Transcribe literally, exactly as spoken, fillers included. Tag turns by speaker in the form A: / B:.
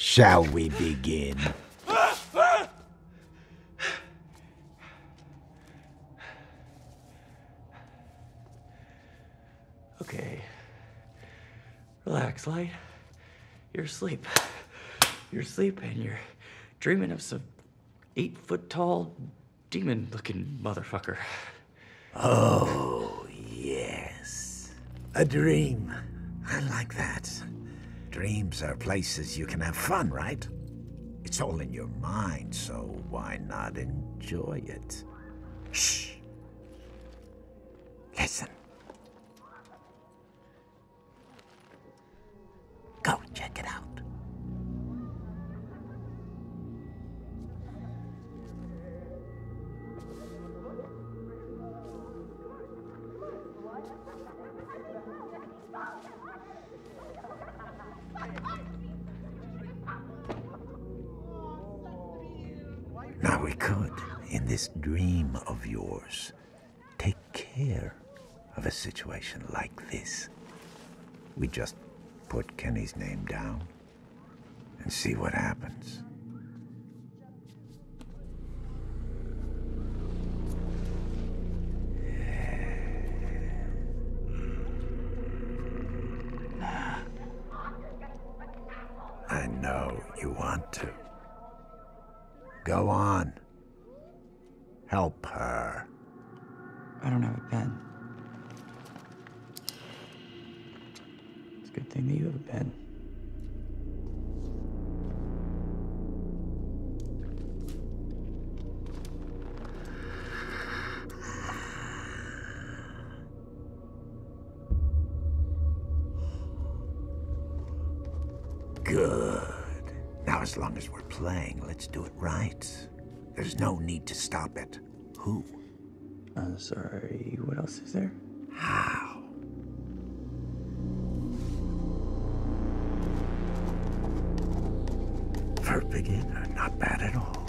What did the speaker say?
A: Shall we begin?
B: Okay. Relax, Light. You're asleep. You're asleep and you're dreaming of some eight-foot-tall, demon-looking motherfucker.
A: Oh, yes. A dream. I like that. Dreams are places you can have fun, right? It's all in your mind, so why not enjoy it? Shh. Listen. Go check it out. Now we could, in this dream of yours, take care of a situation like this. We just put Kenny's name down and see what happens. I know you want to. Go on. Help her.
B: I don't have a pen. It's a good thing that you have a pen.
A: Good. Now, as long as we're playing, let's do it right. There's no need to stop it. Who?
B: Uh, sorry, what else is there?
A: How? For a beginner, not bad at all.